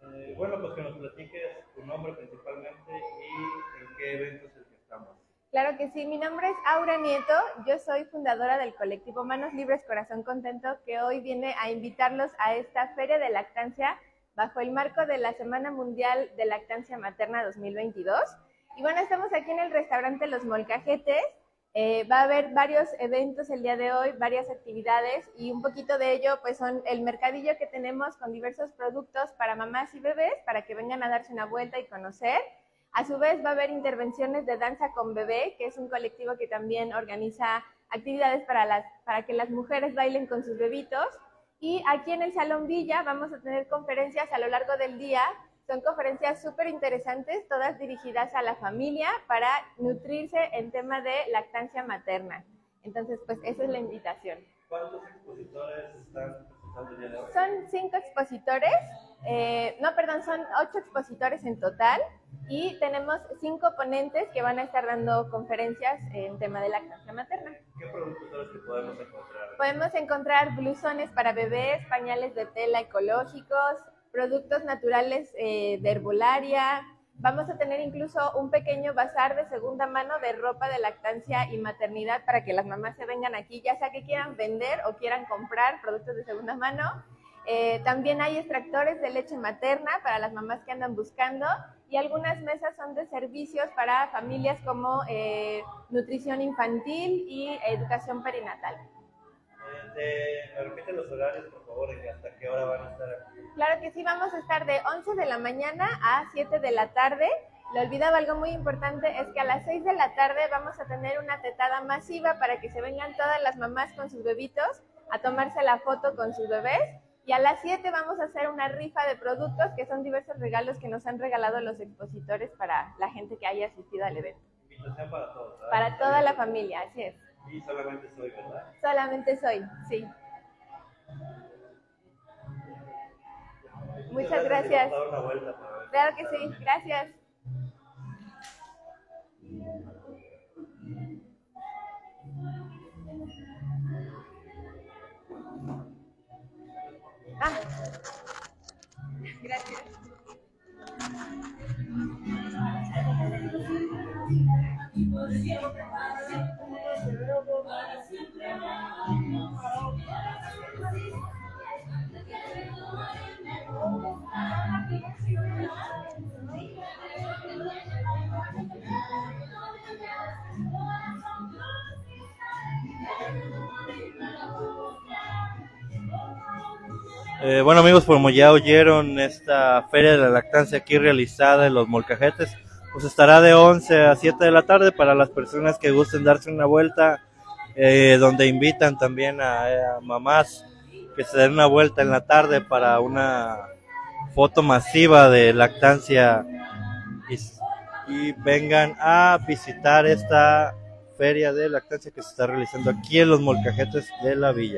Bueno, pues que nos platiques tu nombre principalmente y en qué evento es el que estamos. Claro que sí, mi nombre es Aura Nieto, yo soy fundadora del colectivo Manos Libres Corazón Contento, que hoy viene a invitarlos a esta Feria de Lactancia bajo el marco de la Semana Mundial de Lactancia Materna 2022. Y bueno, estamos aquí en el restaurante Los Molcajetes. Va a haber varios eventos el día de hoy, varias actividades, y un poquito de ello pues son el mercadillo que tenemos con diversos productos para mamás y bebés, para que vengan a darse una vuelta y conocer. A su vez va a haber intervenciones de Danza con Bebé, que es un colectivo que también organiza actividades para que las mujeres bailen con sus bebitos. Y aquí en el Salón Villa vamos a tener conferencias a lo largo del día. Son conferencias súper interesantes, todas dirigidas a la familia para nutrirse en tema de lactancia materna. Entonces, pues esa es la invitación. ¿Cuántos expositores están presentando el día de hoy? Son 5 expositores, son 8 expositores en total, y tenemos 5 ponentes que van a estar dando conferencias en tema de lactancia materna. ¿Qué productos son los que podemos encontrar? Podemos encontrar blusones para bebés, pañales de tela ecológicos, productos naturales de herbolaria. Vamos a tener incluso un pequeño bazar de segunda mano de ropa de lactancia y maternidad para que las mamás se vengan aquí, ya sea que quieran vender o quieran comprar productos de segunda mano. También hay extractores de leche materna para las mamás que andan buscando, y algunas mesas son de servicios para familias como nutrición infantil y educación perinatal. ¿Me repiten los horarios, por favor, y hasta qué hora van a estar aquí? Claro que sí, vamos a estar de 11 de la mañana a 7 de la tarde. Le olvidaba algo muy importante, es que a las 6 de la tarde vamos a tener una tetada masiva para que se vengan todas las mamás con sus bebitos a tomarse la foto con sus bebés. Y a las 7 vamos a hacer una rifa de productos, que son diversos regalos que nos han regalado los expositores para la gente que haya asistido al evento. Invitación para todos, ¿verdad? Para toda la familia, así es. Y solamente soy, ¿verdad? Solamente soy, sí. Muchas gracias. Vamos a dar una vuelta para ver. Claro que sí, gracias. Ah, gracias. Bueno amigos, como ya oyeron, esta Feria de la Lactancia aquí realizada en Los Molcajetes, pues estará de 11 a 7 de la tarde para las personas que gusten darse una vuelta, donde invitan también a mamás que se den una vuelta en la tarde para una foto masiva de lactancia y vengan a visitar esta Feria de Lactancia que se está realizando aquí en Los Molcajetes de la Villa.